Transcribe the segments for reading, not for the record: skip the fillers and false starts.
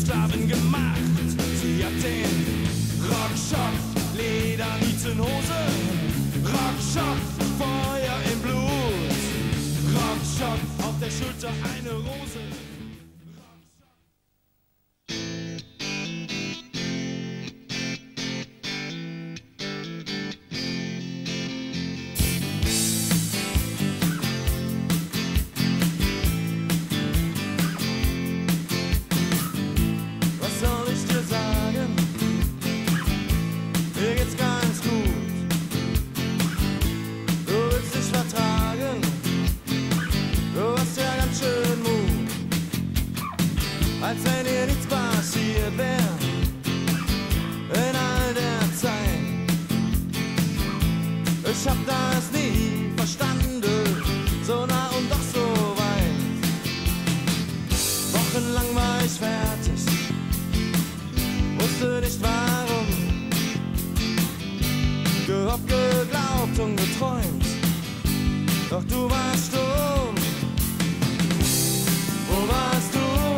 Sklavin gemacht. Sie hat den Rockschock, Ledernietenhose, Rockschock, Feuer im Blut, Rockschock, auf der Schulter eine Rose. Als wenn dir nichts passiert wäre in all der Zeit. Ich hab das nie verstanden, so nah und doch so weit. Wochenlang war ich fertig, wusste nicht warum. Gehofft, geglaubt und geträumt, doch du warst stumm. Wo warst du?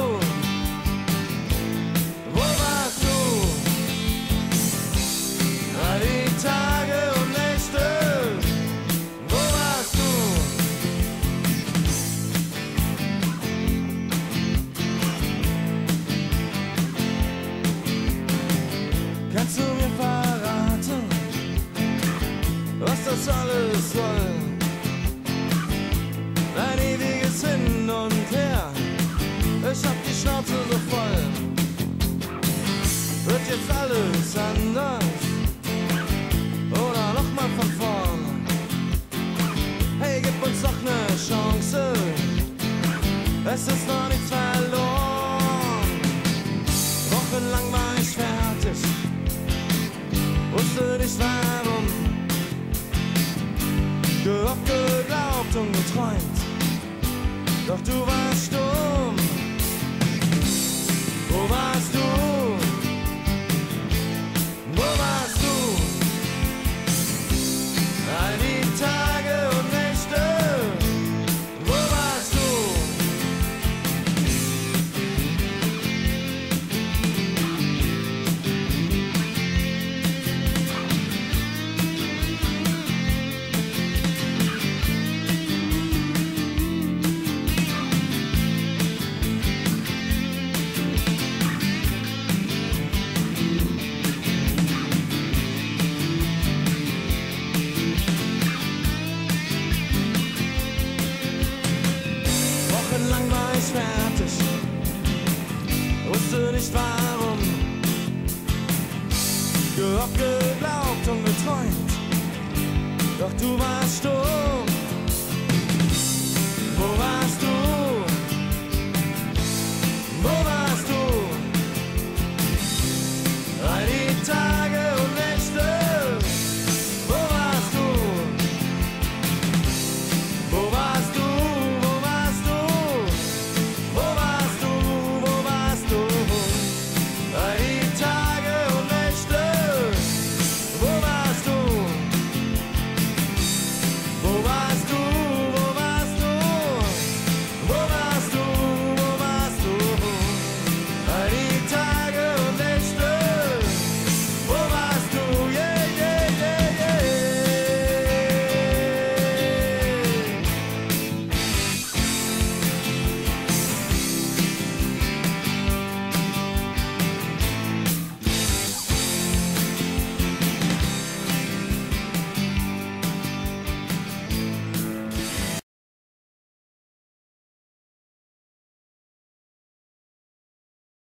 Tage und Nächte, wo warst du? Kannst du mir verraten, was das alles soll? Ein ewiges Hin und Her, ich hab die Schnauze so voll. Wird jetzt alles anders? Oder nochmal von vorn. Hey, gib uns doch ne Chance, es ist noch nichts verloren. Wochenlang war ich fertig, wusste nicht warum. Gehofft, geglaubt und geträumt, doch du warst stumm. Wo warst du? Wo warst du? All die Tage und Nächte, wo warst du? Wochenlang war ich fertig, wusste nicht warum. Gehofft, geglaubt und geträumt, doch du warst stumm.